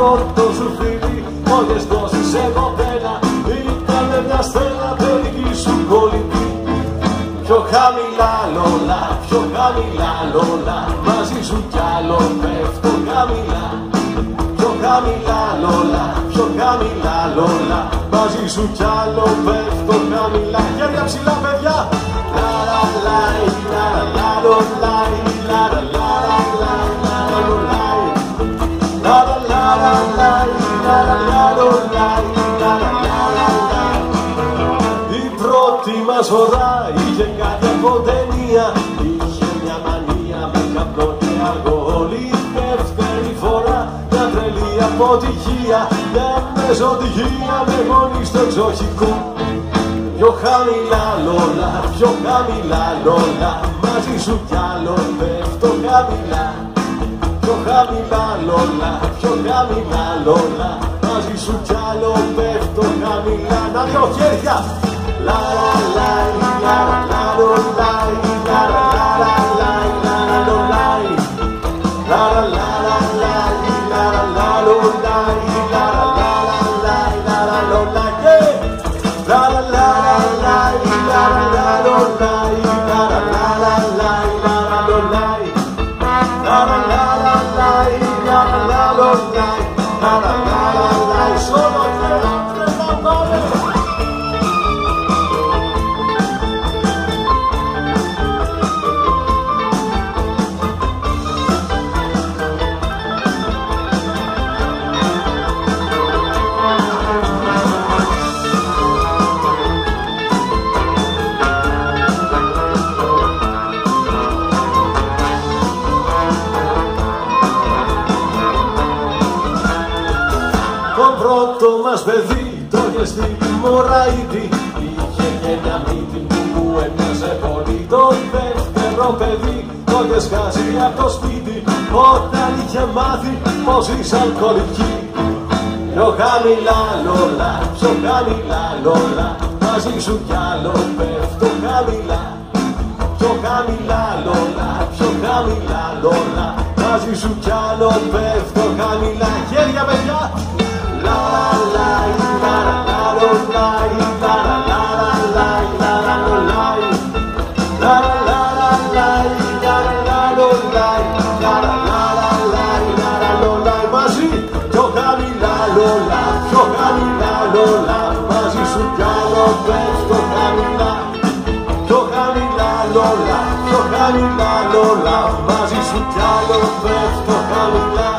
πρώτο σου φίλι, μόλις δώσεις σε κοπέλα, ήτανε μια στέλα παιδική σου κολλητή. Πιο χαμηλά λόλα, πιο χαμηλά λόλα, μαζί σου κι άλλο πέφτω χαμηλά. Πιο χαμηλά λόλα, πιο χαμηλά λόλα, μαζί σου κι άλλο πέφτω χαμηλά. Χέρια ψηλά παιδιά! Λα-λα-λάι, λα-λα-λα-λολάι, λα-λα-λα-λάι, λα-λα-λα-λάι, λα-λα-λα-λάι, λα-λα-λα-λάι, λα-λα-λα-λάι. Η πρώτη μας φορά είχε κάτι από ταινία, είχε μια μανία με καπνό και αλκοόλ. Η δεύτερη φορά μια τρελή αποτυχία, μια μεζοντυχία με γονείς στο εξοχικό. Πιο χαμηλά λόλα, πιο χαμηλά λόλα, μαζί σου κι άλλο πέφτω χαμηλά. Πιο χαμηλά λόλα, πιο χαμηλά λόλα, μαζί σου κι άλλο πέφτω χαμηλά. Να δυο χέρια! Λα-λα-λάι, λα-λα-λα-λάι, λα-λα-λα-λάι, λα-λα-λα-λάι, λα-λα-λα-λάι, λα-λα-λα-λάι, λα-λα-λα-λάι, λα-λα-λα-λάι. Το πρώτο μας παιδί το είχε στη Μωραήτη, είχε και μια μύτη που έμοιαζε πολύ. Το δεύτερο παιδί το είχε σκάσει από το σπίτι, όταν είχε μάθει πως είσαι αλκοολική. Πιο χαμηλά λόλα, πιο χαμηλά λόλα, μαζί σου κι άλλο πέφτω χαμηλά. Πιο χαμηλά λόλα, πιο χαμηλά λόλα, μαζί σου κι άλλο πέφτω χαμηλά. Χέρια παιδιά! La-la-la-lai, la-la-la-lai, la-la-la-lai, la-la-la-lai, la-la-la-lai, la-la-la-lai, la-la-la-lai, la-la-la-lai. Μαζί! Πιο χαμηλά λόλα, πιο χαμηλά λόλα, μαζί σου κι άλλο πέφτω χαμηλά. Πιο χαμηλά λόλα, πιο χαμηλά λόλα, μαζί σου κι άλλο πέφτω χαμηλά.